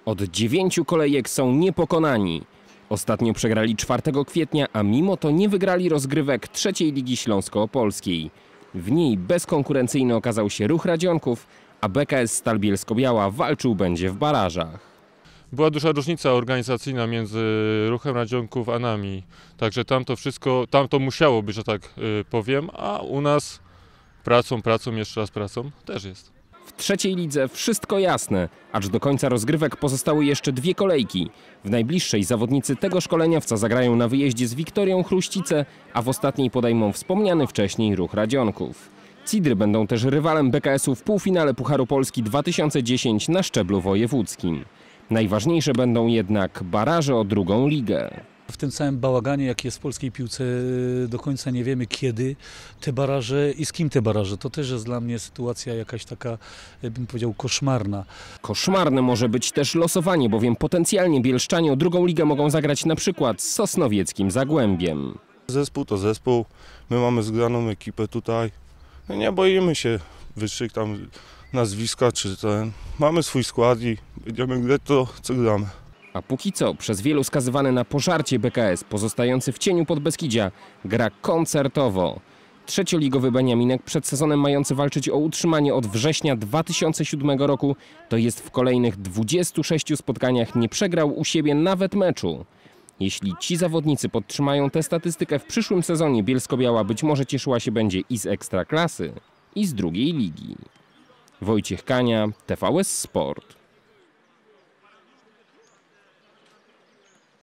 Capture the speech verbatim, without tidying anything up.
Od dziewięciu kolejek są niepokonani. Ostatnio przegrali czwartego kwietnia, a mimo to nie wygrali rozgrywek trzeciej Ligi Śląsko-Opolskiej. W niej bezkonkurencyjny okazał się Ruch Radzionków, a B K S Stal Bielsko-Biała walczył będzie w barażach. Była duża różnica organizacyjna między Ruchem Radzionków a nami, także tam to wszystko, tam to musiało być, że tak powiem, a u nas pracą, pracą, jeszcze raz pracą też jest. W trzeciej lidze wszystko jasne, acz do końca rozgrywek pozostały jeszcze dwie kolejki. W najbliższej zawodnicy tego szkoleniowca zagrają na wyjeździe z Wiktorią Chruścice, a w ostatniej podejmą wspomniany wcześniej Ruch Radzionków. Cidry będą też rywalem B K S-u w półfinale Pucharu Polski dwa tysiące dziesięć na szczeblu wojewódzkim. Najważniejsze będą jednak baraże o drugą ligę. W tym całym bałaganie, jaki jest w polskiej piłce, do końca nie wiemy, kiedy te baraże i z kim te baraże. To też jest dla mnie sytuacja jakaś taka, bym powiedział, koszmarna. Koszmarne może być też losowanie, bowiem potencjalnie bielszczanie o drugą ligę mogą zagrać na przykład z sosnowieckim Zagłębiem. Zespół to zespół, my mamy zgraną ekipę tutaj. No nie boimy się wyższych tam nazwiska czy ten. Mamy swój skład i będziemy grać to, co gramy. A póki co, przez wielu skazywany na pożarcie B K S, pozostający w cieniu Podbeskidzia, gra koncertowo. Trzecioligowy Beniaminek przed sezonem mający walczyć o utrzymanie od września dwa tysiące siódmego roku, to jest w kolejnych dwudziestu sześciu spotkaniach nie przegrał u siebie nawet meczu. Jeśli ci zawodnicy podtrzymają tę statystykę w przyszłym sezonie, Bielsko-Biała być może cieszyła się będzie i z Ekstraklasy, i z drugiej ligi. Wojciech Kania, T V S Sport.